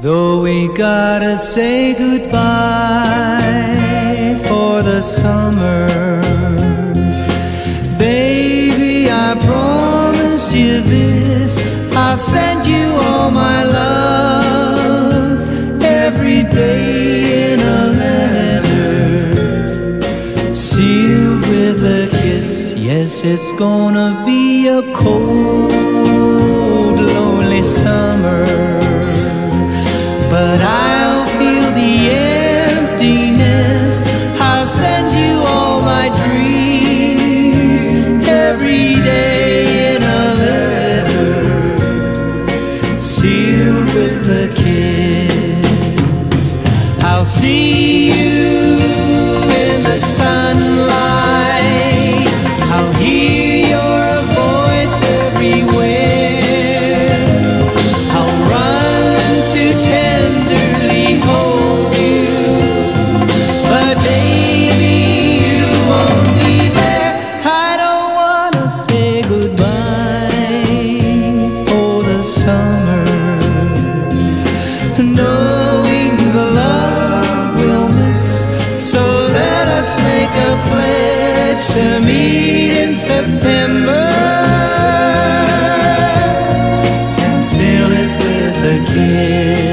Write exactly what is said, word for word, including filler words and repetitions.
Though we gotta say goodbye for the summer, baby, I promise you this, I'll send you all my love every day in a letter, sealed with a kiss. Yes, it's gonna be a cold, lonely summer, but I'll feel the emptiness. I'll send you all my dreams every day in a letter, sealed with a kiss. I'll see you in the sunlight, I'll hear your voice everywhere, I'll run to tenderly hold you, but baby, you won't be there. I don't wanna say goodbye for the summer, knowing the love we'll miss. So let us make a pledge to meet in September and seal it with a kiss.